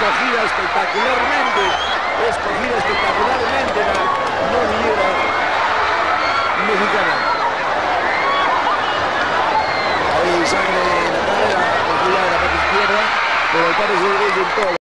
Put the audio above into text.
escogida espectacularmente la novillera mexicana. Ahí sangre en la cadera, con cuidado en la parte izquierda, pero el padre se ve en todo.